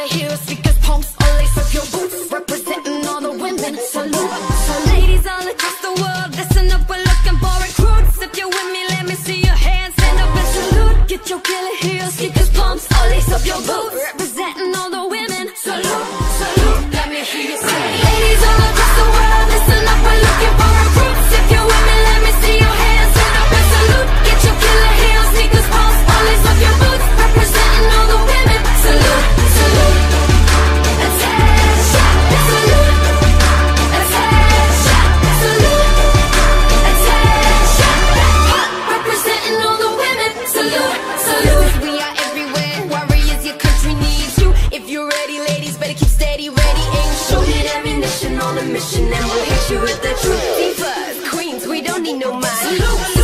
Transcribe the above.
killer heels, speakers, pumps, all lace up your boots, representing all the women. Salute. So ladies all across the world, listen up, we're looking for recruits. If you're with me, let me see your hands, stand up and salute. Get your killer heels, speakers, pumps, all lace up your boots, representing all the women. Salute, salute, let me hear you say. Ladies all across the world, listen up, we're looking for recruits. If you're with me, let me see your hands, stand up and salute. Get your killer heels, sneakers, pumps, all lace up your boots, representing all the women. Salute, salute, attention, salute, attention, salute, attention, representing all the women. Salute, salute. We are everywhere, warriors, your country needs you. If you're ready, ladies, better keep steady, ready, aim, shoot. Hit ammunition on a mission, and we'll hit you with the truth. Divas, queens, we don't need no mind. Salute.